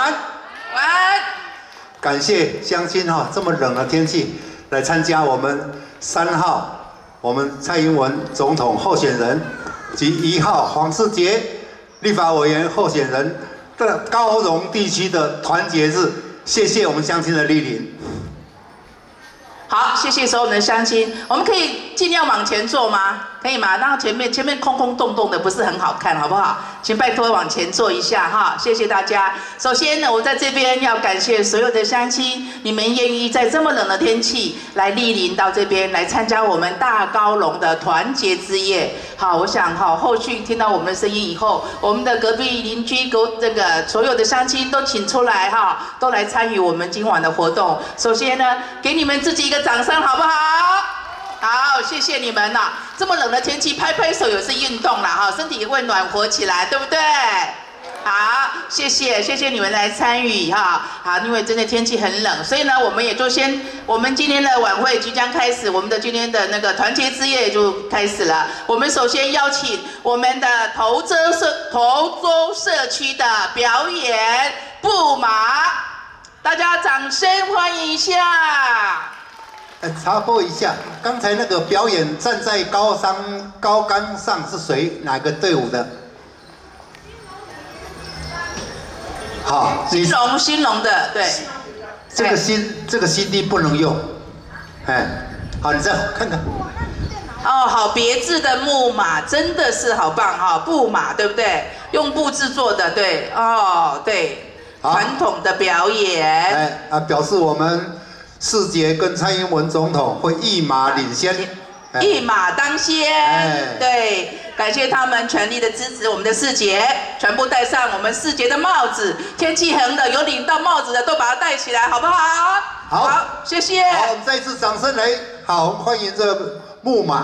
晚安。 晚安。 感谢乡亲这么冷的天气来参加我们3号我们蔡英文总统候选人及1号黄世杰立法委员候选人的高荣地区的团结日，谢谢我们乡亲的莅临。 好，谢谢所有的乡亲，我们可以尽量往前坐吗？可以吗？让前面空空洞洞的不是很好看，好不好？请拜托往前坐一下哈，谢谢大家。首先呢，我在这边要感谢所有的乡亲，你们愿意在这么冷的天气来莅临到这边来参加我们大高龙的团结之夜。好，我想后续听到我们的声音以后，我们的隔壁邻居所有的乡亲都请出来都来参与我们今晚的活动。首先呢，给你们自己一个掌声，好不好？好，谢谢你们啦！这么冷的天气，拍拍手也是运动啦身体也会暖和起来，对不对？好，谢谢你们来参与好，因为真的天气很冷，所以呢，我们今天的晚会即将开始，我们的今天的那个团结之夜就开始了。我们首先邀请我们的头州社区的表演布马，大家掌声欢迎一下。 插播一下，刚才那个表演站在高岗上是谁？哪个队伍的？好， 兴隆的，对。 这个 CD 不能用，好，你再看看。 好别致的木马，真的是好棒布马对不对？用布制作的，对，对，传统的表演。 表示我们世杰跟蔡英文总统会一马领先， 一马当先。对，感谢他们全力的支持我们的世杰，全部戴上我们世杰的帽子。天气很冷，有领到帽子的都把它戴起来，好不好？好，谢谢。 好，我们再次掌声来，好，我们欢迎这木马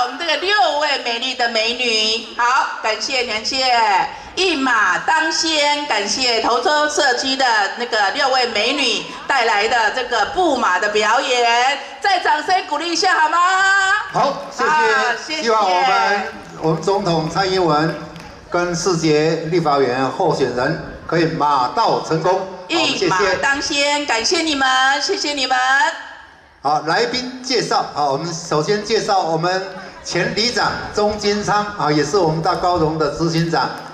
我们这个6位美丽的美女。好，感谢感谢，一马当先，感谢头洲社区的那个6位美女带来的这个步马的表演，再掌声鼓励一下好吗？ 好，谢谢，希望我们总统蔡英文跟4届立法委员候选人可以马到成功。 一马当先，感谢你们，谢谢你们。 好，来宾介绍，好，我们首先介绍我们前里长钟金昌，啊，也是我们大高荣的执行长。